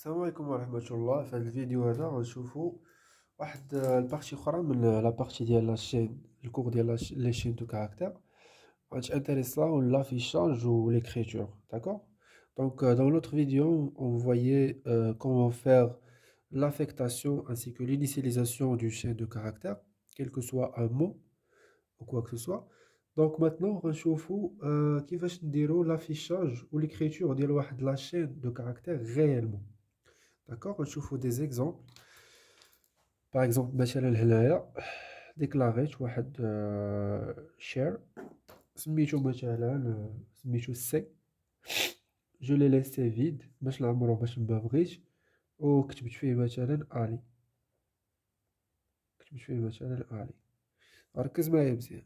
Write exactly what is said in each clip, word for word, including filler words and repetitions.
السلام عليكم ورحمة الله. في هذا الفيديو هذا غنشوفوا واحد البارتي اخرى من لا بارتي ديال لاشين الكور ديال لي شين دو كارactère غتانتريسا l'affichage ou l'écriture, d'accord. Donc euh, dans l'autre vidéo on voyait euh, comment faire l'affectation ainsi que l'initialisation du chaîne de caractère, quel que soit un mot ou quoi que ce soit. Donc maintenant غنشوفوا euh, كيفاش نديروا l'affichage ou l'écriture ديال واحد la chaîne de caractère réellement. D'accord, on chauffe des exemples. Par exemple, مثلا هنايا déclaré واحد share سميتو مثلا سميتو سي. je l'ai laissé vide باش نعمرو باش ما بغيتش، وكتبت فيه مثلا الي كتبت فيه مثلا الي. ركز معايا مزيان.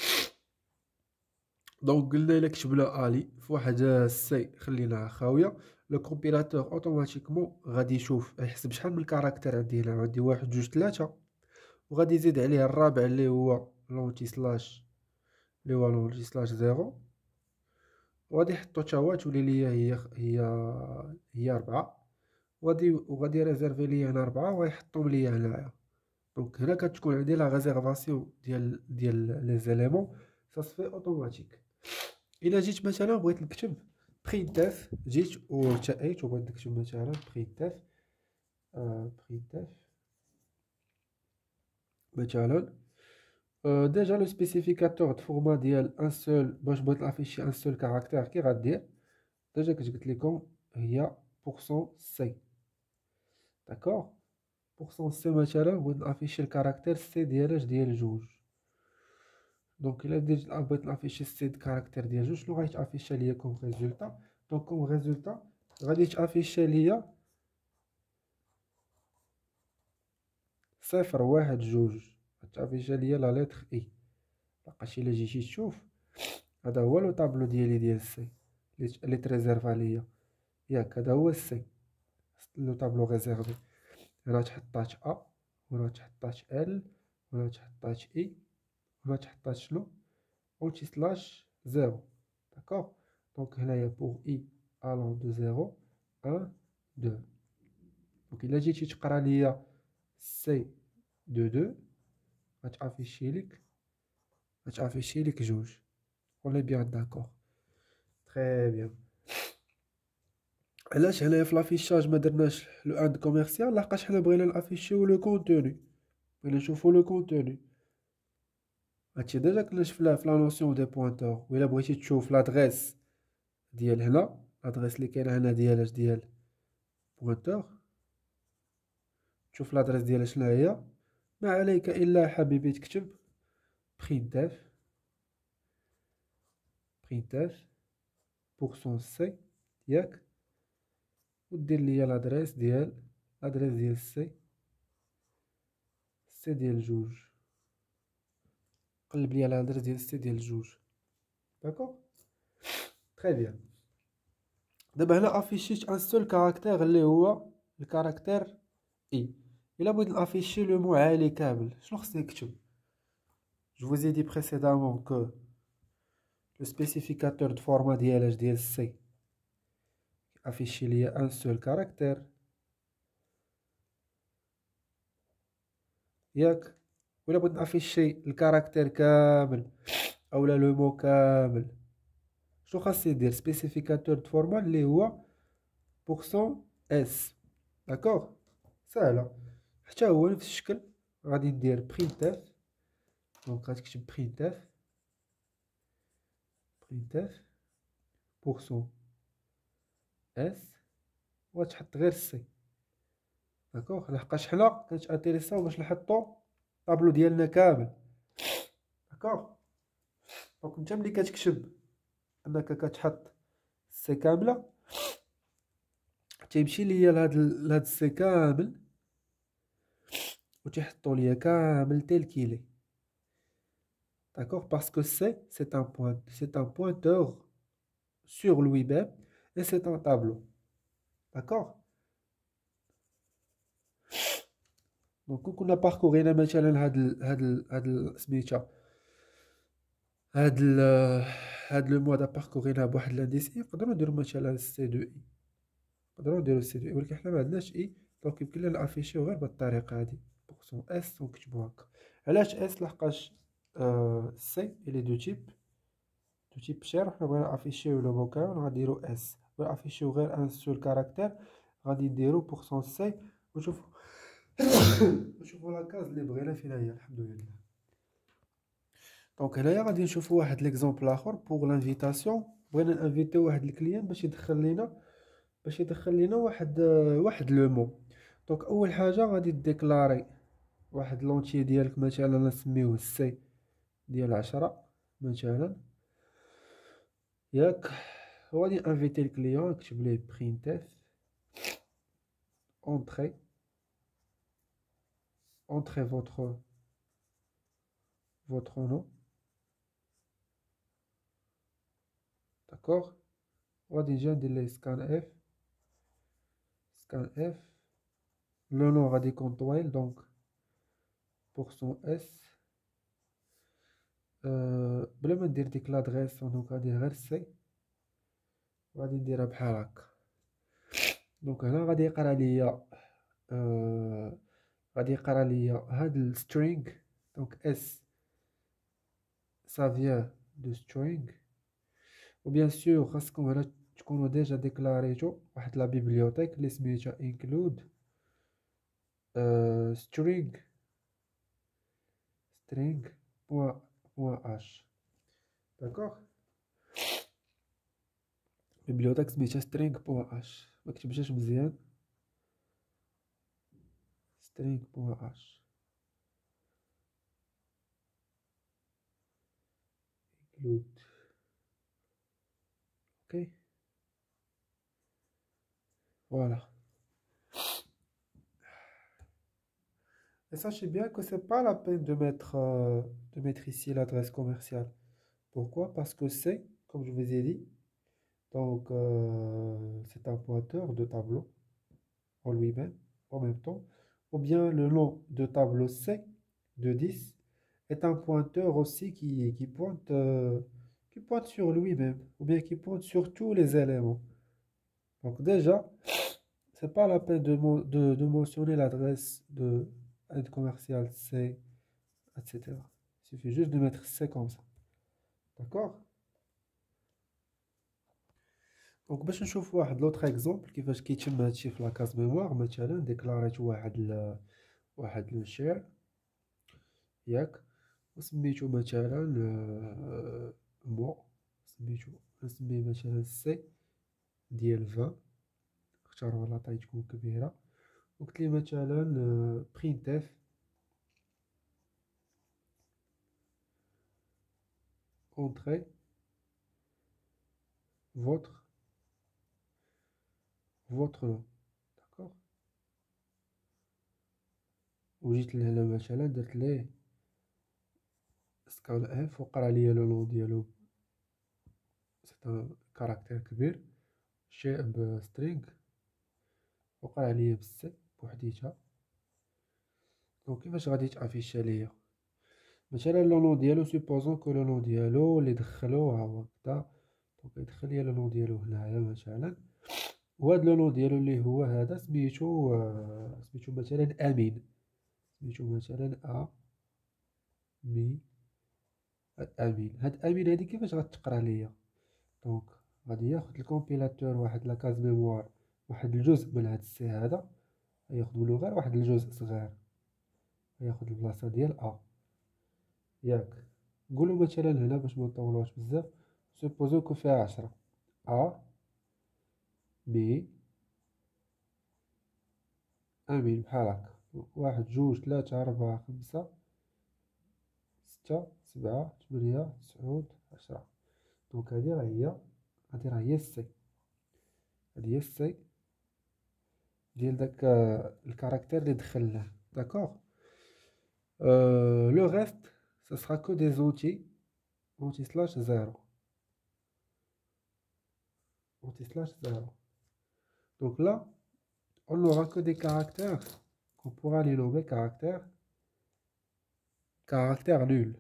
دونك قلنا الا كتبنا الي في واحد السي خليناها خاويه، لو كومبيلاتور اوتوماتيكمون غادي يشوف يحسب شحال من كاركتر عندي هنا. عندي واحد جوج ثلاثة، وغادي يزيد عليه الرابع اللي هو لونتي سلاش اللي هو لونتي سلاش زيرو، وغادي يحطو تا هو تولي ليا هي هي هي ربعة، وغادي وغادي ريزيرفي ليا هنا ربعة ويحطهم ليا هنايا. دونك هنا كتكون عندي لا ريزيرفاسيون ديال ديال لي زيليمون سا سفي اوتوماتيك. الا جيت مثلا بغيت نكتب برينتاف، جيت وتأيت وبغيت نكتب مثلا برينتاف آه برينتاف مثلا euh, déjà le spécificateur de format ديال un seul باش بغيت نافيشي un seul caractère كي غدير ديجا كنت قلت لكم هي %c. d'accord %c مثلا بغيت نافيشي الكاركتير سي ديال اش ديال جوج. دونك الا درت بغيت نافيشي سي كاركتير ديال جوج شنو غادي تافيشي ليا كوم ريزولتا؟ دونك كوم ريزولتا غادي تافيشي ليا صفر واحد جوج، غتافيشي ليا لا لتر اي. لقاش الا جيتي تشوف هذا هو لو طابلو ديالي ديال السي اللي تريزيرفا ليا، ياك هذا هو السي لو طابلو ريزيرفي. هنا تحطات ا، وهنا تحطات ال، وهنا تحطات اي، وهنا تحطات شنو اونتي سلاش زيرو. داكوغ. دونك هنايا بوغ اي الون دو زيرو واحد اثنين. دونك الا جيتي تقرا ليا سي دو دو غتافيشي لك غتافيشي لك جوج. On est bien d'accord. Très bien. علاش هنايا في لافيشاج ما درناش لو اند كوميرسيال؟ لحقاش حنا بغينا نافيشيو لو كونتوني، بغينا نشوفو لو كونتوني. هادشي ديجا كنا شفناه في لا نوسيون دي بوينتور. وإلا بغيتي تشوف لادريس ديال هنا، لادريس اللي كاينه هنا ديال اش ديال بوينتور، تشوف لادريس ديال شنو هي، ما عليك الا حبيبي تكتب برينتاف برينتاف بورسون سي، ياك، ودير ليا لادريس ديال لادريس ديال سي سي ديال جوج. قلب ليا لادريس ديال سي ديال جوج. داكوغ. تري بيان. دابا هنا افيشيت ان سول كاركتير اللي هو الكاركتير اي. الا بغيت نافيشي لو مو عالي كامل شنو خصني نكتب؟ جو vous ai dit précédemment que le spécificateur de format ديال ديال سي affiche ليا un seul caractère، ياك. ولا بغيت نافيشي الكاركتير كامل اولا لو مو كامل شنو خاصني ندير؟ spécificateur de format اللي هو بورسون اس. داكوغ. ساهله حتى هو نفس الشكل. غادي ندير برينتاف. دونك غتكتب برينتاف برينتاف بورسون اس وتحط غير السي. داكوغ. لحقاش حنا كنتانتيريساو باش نحطو طابلو ديالنا كامل. داكوغ. دونك نتا ملي كتكتب انك كتحط السي كامله تيمشي ليا لهاد لهاد السي كامل وتيحطو ليا كامل تيل كيلي. D'accord, parce que c'est c'est un point c'est un pointeur sur lui-même et c'est un tableau. D'accord. Donc كنا باركورينا مثلا هاد ال هاد ال هاد ال سميتها هاد ال هاد لو مود باركورينا بواحد لانديس اي، نقدروا نديرو مثلا سي دو اي. نقدروا نديرو سي دو اي، ولكن حنا ما عندناش اي، دونك يمكن لنا نافيشيو غير بهالطريقه هادي بورسون اس ونكتبو هكا. علاش اس؟ لحقاش آه سي الي دو تيب دو تيب شير، حنا بغينا نافيشيو لو فوكال غنديرو اس، بغينا نافيشيو غير ان سول كاركتير غادي نديرو بورسون سي. وشوفو نشوفو لاكاز اللي بغينا فين هي. الحمد لله. دونك هنايا غادي نشوفو واحد ليكزومبل اخر بوغ لانفيتاسيون. بغينا نانفيتيو واحد الكليان باش يدخل لينا باش يدخل لينا واحد واحد لو مو. دونك اول حاجه غادي ديكلاري واحد لونتي ديالك، مثلا نسميوه سي ديال عشرة مثلا، ياك. وغادي انفيتي الكليون، نكتب ليه برينتف اونطري اونطري فوتر فوتر نو، داكوغ. وغادي نجي ندير ليه سكان اف سكان اف لو نو غادي يكون طويل، دونك بورسون اس أه بلا ما ندير ديك لادغيس، دونك غادي غير سي وغادي نديرها بحال هكا. دونك هنا غادي يقرا ليا أه غادي يقرا ليا هاد السترينغ. دونك اس ça vient de string. وبيان سور خاصكم هنا تكونوا ديجا ديكلاريتو واحد لا بيبليوتيك اللي سميتها include uh, string string point point h. داكوغ، بيبليوتيك سميتها string point h، ما كتبتهاش مزيان string point h include. اوكي voilà. Et sachez bien que c'est pas la peine de mettre, euh, de mettre ici l'adresse commerciale. Pourquoi? Parce que c'est, comme je vous ai dit, donc euh, c'est un pointeur de tableau en lui-même, en même temps. Ou bien le nom de tableau C de dix est un pointeur aussi qui, qui pointe, euh, qui pointe sur lui-même, ou bien qui pointe sur tous les éléments. Donc déjà, c'est pas la peine de, mon- de, de mentionner l'adresse de aide commerciale C, et cetera. Il suffit juste de mettre C comme ça. D'accord? دونك باش نشوف واحد لوطخ اكزومبل كيفاش كيتم هادشي في لاكاز ميموار. مثلا ديكلاريت واحد ل... واحد لو شير، ياك، وسميتو مثلا آه، مو، سميتو نسميه مثلا سي ديال عشرين، اختاروا لا طاي تكون كبيرة، وقلت ليه مثلا برينتف اونطري فوتر فوتر نو، داكوغ. وجيت لهنا مثلا درت ليه سكان اف وقرا ليا لو نو ديالو، سي ان كاركتير كبير شيء بسترينغ، وقرا ليا بالسي بوحديتها. دونك كيفاش غادي تافيشا ليا مثلا لو نو ديالو؟ سوبوزون كو لو نو ديالو اللي دخلو ها هو هكدا، دونك يدخل ليا لو نو ديالو هنايا مثلا، وهاد لو نو ديالو اللي هو هذا سميتو آه، سميتو مثلا امين، سميتو مثلا ا مي هاد امين. هاد امين هادي كيفاش غتقرا ليا؟ دونك غادي ياخد الكومبيلاتور واحد لاكاز ميموار، واحد الجزء من هاد السي هذا ياخدو له غير واحد الجزء صغير، ياخد البلاصه ديال ا، ياك. نقولو مثلا هنا باش ما نطولوش بزاف، سوبوزو كو فيها عشرة، ا بي امين بحال هكا، واحد جوج ثلاثة أربعة خمسة ستة سبعة ثمانية تسعود عشرة. دونك هادي راه هي هادي راه هي السي، هادي هي السي ديال داك آه، الكاركتير اللي دخلناه. داكوغ. Euh, le reste, ce sera que des outils anti-slash zéro. Anti-slash zéro. Donc là, on n'aura que des caractères qu'on pourra les nommer caractères, caractères nuls.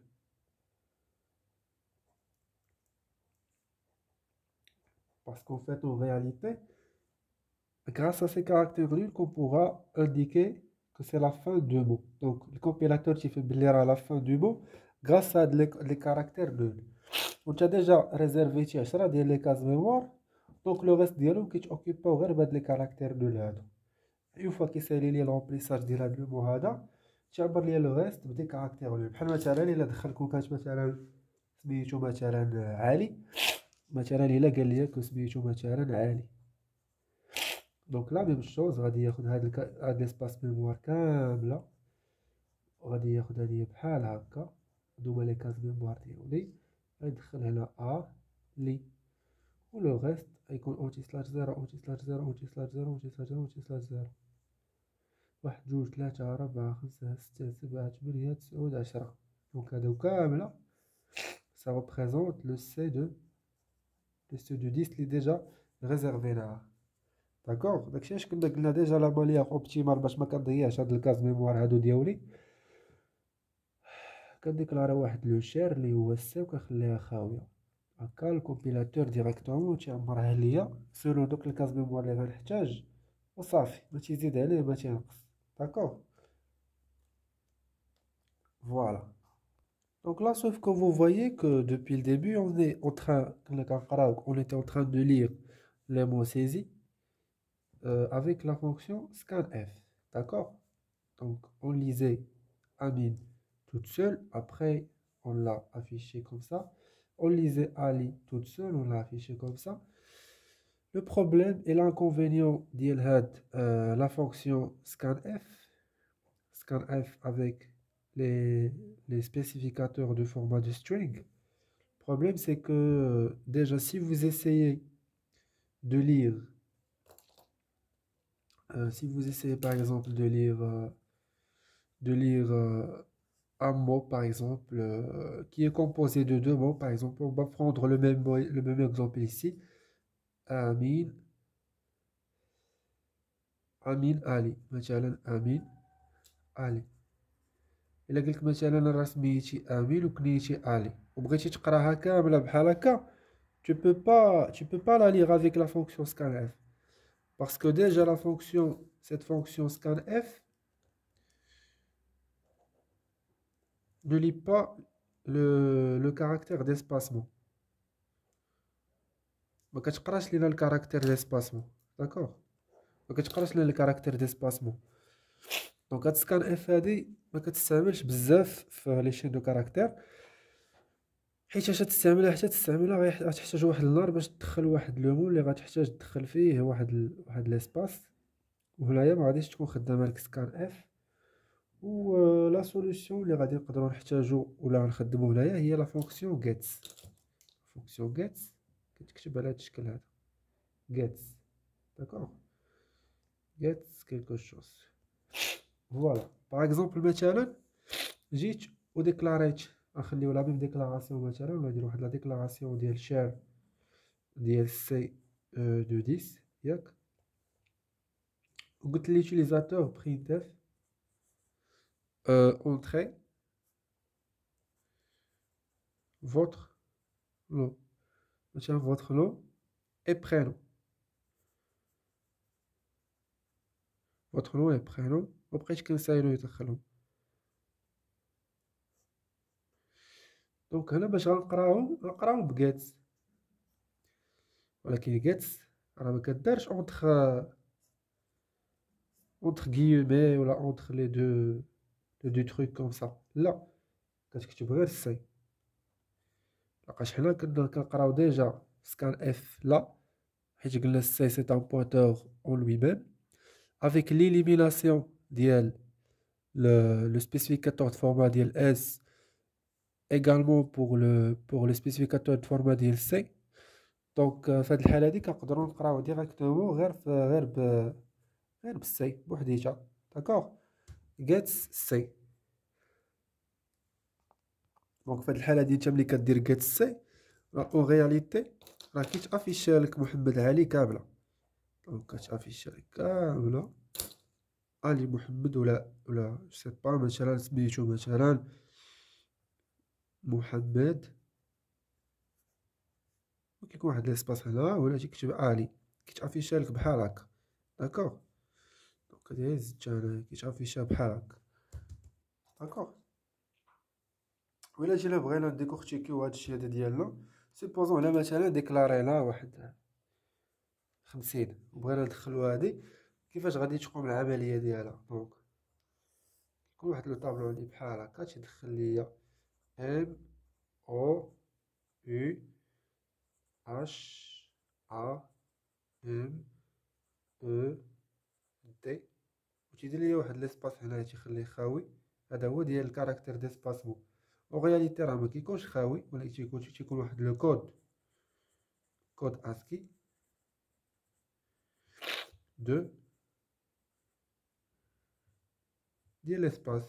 Parce qu'en fait, en réalité, Grâce à ces caractères nuls qu'on pourra indiquer que c'est la fin du mot. Donc, le compilateur qui fait lire à la fin du mot grâce à les, les caractères nuls. On a déjà réservé عشرة ديال les cases mémoire. Donc, le reste ديالهم كيتوكيباو غير بهاد les caractères nuls هادو. Une fois كيسالي لي l'emplissage ديال هاد le mot هذا تعبر لي le reste بدي caractères nuls. بحال مثلا إلا دخل كونكات مثلا سميتو مثلا عالي، مثلا إلا قال لي كو سميتو مثلا عالي. دونك لا ميم شوز غادي ياخد هاد الك... هاد ليسباس ميموار كامله، وغادي ياخد هادي بحال هكا، هادوما لي كاز ميموار ديالي، غيدخل هنا ا لي، و لو ريست غيكون اونتي سلاش زيرو اونتي سلاش زيرو اونتي سلاش زيرو اونتي سلاش زيرو اونتي سلاش زيرو، واحد جوج تلاتة ربعة خمسة ستة سبعة تمنية تسعود عشرة. دونك هادو كاملة ça représente le C de le C de dix اللي ديجا ريزيرفيناه. داكوغ، داكشي علاش كنا قلنا ديجا لا مانيير اوبتيمال باش ما كنضيعش هاد الكاز ميموار هادو ديالي، كنديكلاري واحد لو شير اللي هو سي وكنخليها خاويه هكا. الكومبيلاتور ديريكتومون تيعمرها ليا سولو دوك الكاز ميموار اللي غنحتاج وصافي، ما تيزيد عليه ما تينقص. داكوغ فوالا. Donc là, sauf que vous voyez que depuis le début, on est en train, on était en train de lire les mots saisis euh, avec la fonction scanf. D'accord? Donc, on lisait Amine toute seule. Après, on l'a affiché comme ça. On lisait Ali toute seule. On l'a affiché comme ça. Le problème et l'inconvénient d'il had euh, la fonction scanf. Scanf avec les, les spécificateurs de format de string. Le problème, c'est que euh, déjà, si vous essayez de lire, euh, si vous essayez par exemple de lire, euh, de lire euh, un mot, par exemple, euh, qui est composé de deux mots. Par exemple, on va prendre le même, mot- le même exemple ici. Amin, Amin Ali. مثلا Amin Ali. إلا قلت مثلا راه سميتي أمين وكنيتي Ali وبغيتي تقراها كاملة بحال هكا، tu peux pas, tu peux pas la lire avec la fonction scanf. Parce que déjà la fonction, cette fonction scanf ne lit pas le, le caractère d'espacement. ما كتقراش لينا الكاركتير ديسباسمون. داكوغ، ما كتقراش لينا الكاركتير ديسباسمون. دونك هاد سكان اف هادي ما كتستعملش بزاف في لي شين دو كاركتير، حيت اش تستعملها حتى تستعملها غتحتاج واحد النهار باش تدخل واحد لو مون اللي غتحتاج تدخل فيه واحد ال... واحد ليسباس، وهنايا ما غاديش تكون خدامه لك سكان اف. و لا سوليوشن اللي غادي نقدروا نحتاجو ولا نخدمو هنايا هي لا فونكسيون gets. فونكسيون gets كتكتب على هاد الشكل هذا gets. داكوغ، gets quelque chose. فوالا. باغ اكزومبل مثلا جيت وديكلاريت، نخليو لا ميم ديكلاراسيون مثلا، ولا ندير واحد لا ديكلاراسيون ديال شير ديال سي دو ديس ياك، وقلت ليوتيليزاتور برينتف اونتري votre nom. مثلا votre nom et prénom. votre nom et prénom مبقيتش كنسايلو يدخلهم. دونك هنا باش غنقراهم غنقراهم بجيتس، ولكن جيتس راه ما كدارش اونتخ اونتخ غيومي ولا اونتخ لي دو لي دو تروك كوم سا، لا كتكتب غير سي. لقاش حنا كنا كنقراو ديجا سكان اف لا، حيت قلنا سي سي ان بوينتور اون لوي ميم افيك ليليميناسيون ديال le spécificateur de format ديال S également pour le pour le spécificateur de format ديال C. دونك في هاد الحالة هادي كنقدروا نقراو ديريكتومون غير في غير ب غير بالسي بوحديتها. داكوغ، gets سي. دونك في هاد الحالة هادي انت ملي كدير gets سي راه اون رياليتي راه كيتافيشا لك محمد علي كاملة. دونك كتافيشا لك كاملة علي محمد ولا ولا جو سي با مثلا سميتو مثلا محمد، وكيكون واحد ليسباس هنا ولا تيكتب علي كيتافيشا لك بحال هكا داكوغ. دونك هادي هي زدتها أنا كيتافيشا بحال هاكا. داكوغ. وإلا جينا بغينا نديكورتيكيو هادشي هذا ديالنا، سيبوزون على مثلا ديكلارينا واحد خمسين وبغينا ندخلو هادي، كيفاش غادي تقوم العملية ديالها؟ دونك يكون واحد لو طابلو اللي بحال هاكا تيدخل ليا ام او يو اش ا ام او دي، وتيدير ليا واحد ليسباس هنايا تيخليه خاوي. هذا هو ديال الكاركتير ديسباسمون. اون رياليتي راه ما كيكونش خاوي، ولا تيكون تيكون واحد لو كود كود اسكي دو ديال ليسباس.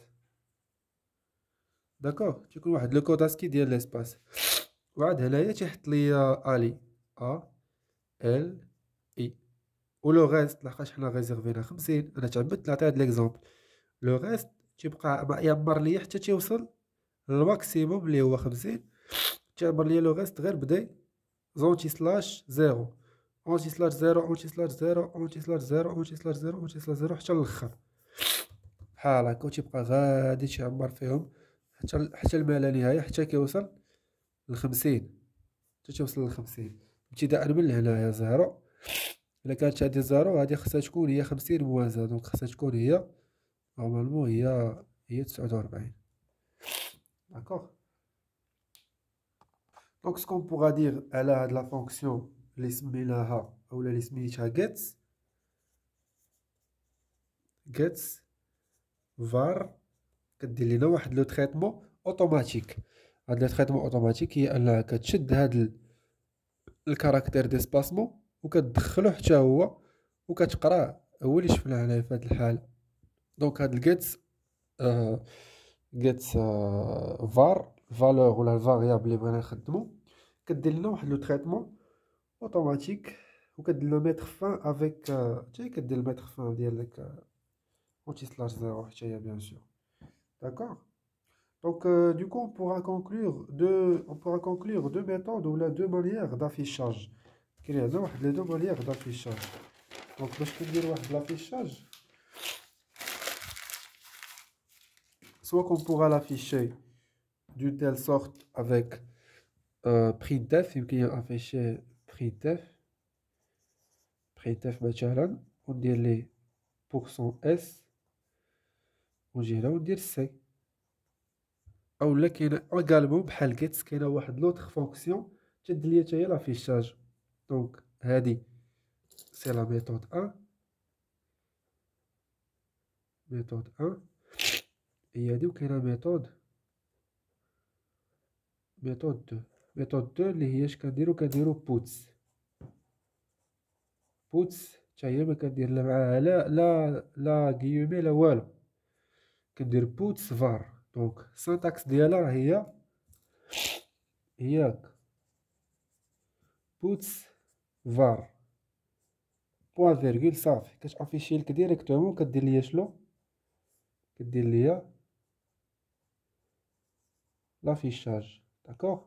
داكوغ، تيكون واحد لو كود اسكي ديال ليسباس. وعاد هنايا تيحط ليا الي ا ال اي، ولو غيست لحقاش حنا ريزيرفينا خمسين. انا تعبت نعطي هاد ليكزومبل. لو غيست تيبقى يعمر ليا حتى تيوصل للماكسيموم اللي هو خمسين. تيعمر ليا لو غيست غير بداي زونتي سلاش زيرو، اونتي سلاش زيرو، اونتي سلاش زيرو، اونتي سلاش زيرو، اونتي سلاش زيرو، اونتي سلاش زيرو حتى للآخر بحال هكا. وتيبقى غادي تيعمر فيهم حتى حتى الما لا نهاية، حتى كيوصل لخمسين، حتى تيوصل لخمسين ابتداء من هنايا زيرو. الا كانت هادي زيرو هادي خصها تكون هي خمسين موازا، دونك خصها تكون هي نورمالمون هي هي تسعود وربعين. داكوغ. دونك سكون بوغا دير على هاد لا فونكسيون اللي سميناها اولا اللي سميتها gets gets var، كدير لينا واحد لو تريتمون اوتوماتيك. هاد لو تريتمون اوتوماتيك هي انها كتشد هاد الكاركتير ديسباسمون وكتدخلو حتى هو وكتقراه، هو اللي شفناه هنايا في هاد الحالة. دونك هاد الجيتس آه جيتس آه فار فالور ولا الفاريابل اللي بغينا نخدمو، كدير لنا واحد لو تريتمون اوتوماتيك وكدير لنا ميتر فان افيك حتى كدير الميتر فان ديال داك اونتي سلاش زيرو حتى هي بيان سور. داكوغ. Donc, euh, du coup, on pourra conclure deux, on pourra conclure deux méthodes ou là, deux manières d'affichage. Il y a donc les deux manières d'affichage. Donc, je peux dire l'affichage. Soit qu'on pourra l'afficher d'une telle sorte avec euh, printf, il y a affiché printf, printf مثلا وندير ليه pourcent s ونجي هنا وندير سي. اولا كاينه ايغالمون بحال جيتس كاينه واحد لوطخ فونكسيون تدير ليا حتى هي لافيشاج. دونك هادي سي لا ميثود واحد، ميثود واحد هي هادي، وكاينه ميثود ميثود اثنين. ميثود اثنين اللي هي اش كنديرو كنديرو بوتس بوتس حتى هي ما كندير لا معاها لا لا لا غيومي لا والو، كندير بوتس فار. دونك السانتاكس ديالها هي هي هاك بوتس فار بوان فيرغول صافي كتافيشي لك ديريكتومون. كدير ليا شنو؟ كدير ليا لافيشاج. داكوغ.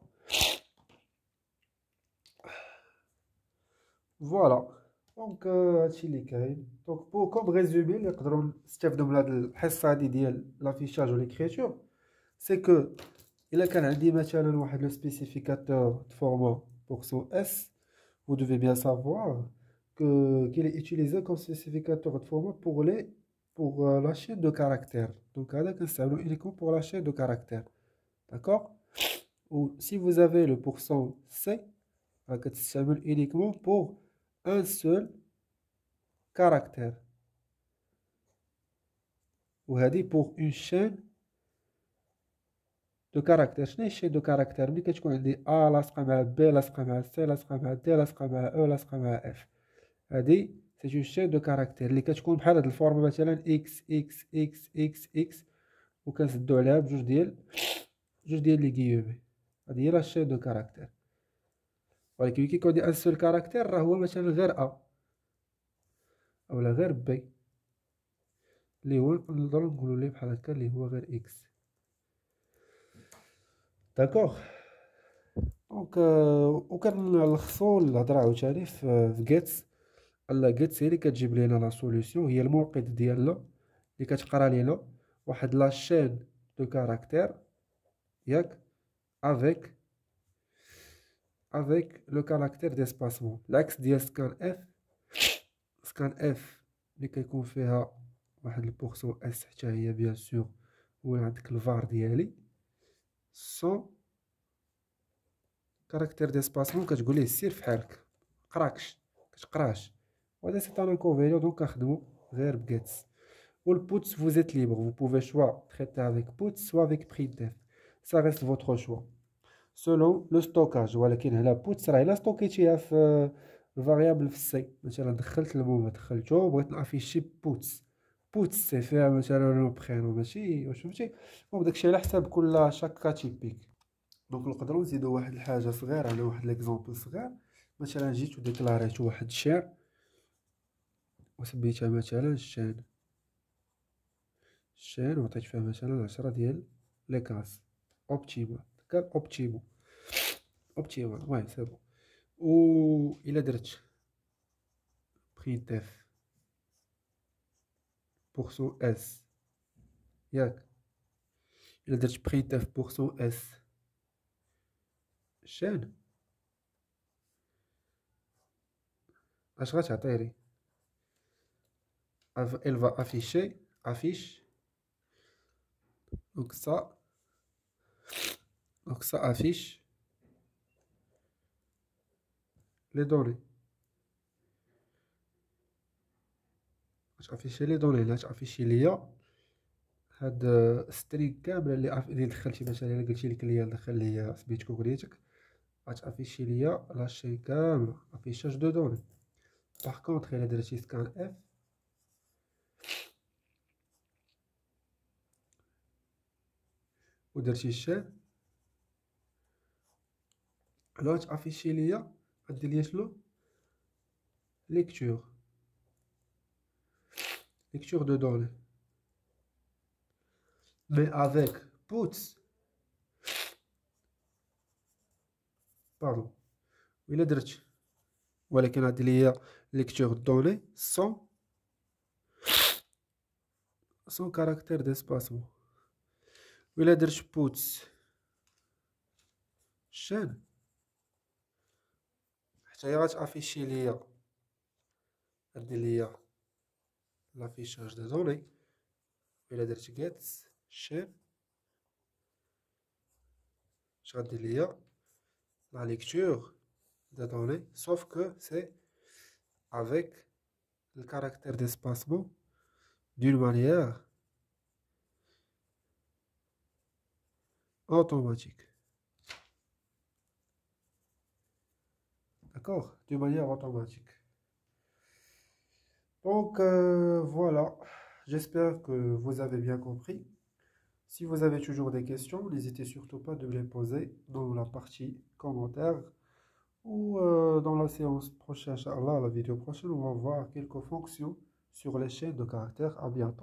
فوالا. دونك هادشي اللي كاين. دونك بو كوم ريزومي اللي نقدروا نستافدوا من هاد الحصه هادي ديال لافيشاج و ليكريتور، سي كو الا كان عندي مثلا واحد لو سبيسيفيكاتور دو فورما بورسون اس، vous devez bien savoir que qu'il est utilisé comme spécificateur de format pour les pour euh, la chaîne de caractères. Donc هذا كنستعملو uniquement pour la chaîne de caractères. D'accord? Ou si vous avez le pourcent C, كتستعمل uniquement pour un seul caractère. وهذه pour une chaîne de caractères. شنو هي chaîne de caractères؟ ملي كتكون عندي A لاصقة مع B لاصقة مع C لاصقة مع D لاصقة مع E لاصقة مع F، هذه سي اون chaîne de caractères اللي كتكون بحال هاد الفورما مثلا X X X X X وكنسدو عليها بجوج ديال جوج ديال لي غيومي. هذه هي لا chaîne de caractères. ولكن كي يكون عندي ان سول كاركتير راه هو مثلا غير A اولا غير B اللي هو نقدروا نقولوا ليه بحال هكا اللي هو غير X. داكوغ. دونك وكنلخصوا الهضره عاوتاني في جيتس الا جيت سي اللي كتجيب لينا لا سوليوشن، هي الموقد ديالنا اللي كتقرا لينا واحد لا شين دو كاركتير ياك افيك افيك لو كاركتير ديسباسمون. العكس ديال سكان اف، سكان اف اللي كيكون فيها واحد البورسون اس حتى هي بيان سور، هو عندك الفار ديالي سون كاركتير ديسباسمون كتقول ليه سير فحالك قراكش كتقراش، وهذا سي ان انكونفينيون دونك كنخدمو غير بجيتس. والبوتس vous êtes libre, vous pouvez choix traiter avec puts soit avec printf, ça reste votre choix selon le stockage. ولكن هنا puts راه الا ستوكيتيها في الفاريابل في السي، مثلا دخلت المهم دخلتو بغيت نافيشي بوتس، بوتس سي فيها مثلا لو برينو ماشي واش فهمتي، وداكشي على حساب كل شاك كا تيبيك. دونك نقدروا نزيدو واحد الحاجه صغيره على واحد ليكزومبل صغير، مثلا جيت وديكلاريت واحد الشير وسميتها مثلا شان شان وعطيت فيها مثلا عشرة ديال لي كاس اوبتيمال، كان اوبتيمو اوبتيمال واه سي بون. و الا درت برينتف بورسون اس ياك، الا درت برينتف بورسون اس شان اش غتعطيني؟ elle va afficher affiche donc ça donc ça affiche les données، غتافيشي لي دوني، لا تافيشي ليا هاد سترينغ كامله اللي اللي دخلتي، مثلا الا قلتي للكليان دخل ليا سميت كوكريتك غتافيشي ليا لاشين كامله افيشاج دو دوني. باغ كونطخ الا درتي سكان اف ودرتي الشان لا تافيشي ليا غدير ليا شنو ليكتور ليكتور دو دوني. مي افيك بوتس باردون الا درت، ولكن غادي ليا ليكتور دوني سون سون كاركتير ديسباسمون. وإلا درت بوتس شان حتى هي غتافيشي ليا غدير ليا لافيشاج دو دوني. وإلا درت جيتس شان اش غدير ليا لا ليكتور دو دوني، سوف كو سي افيك le caractère d'espacement d'une manière automatique. D'accord? D'une manière automatique. Donc euh, voilà, j'espère que vous avez bien compris. Si vous avez toujours des questions, n'hésitez surtout pas de les poser dans la partie commentaires ou euh, dans la séance prochaine, Inch'Allah, la vidéo prochaine, on va voir quelques fonctions sur les chaînes de caractères. À bientôt.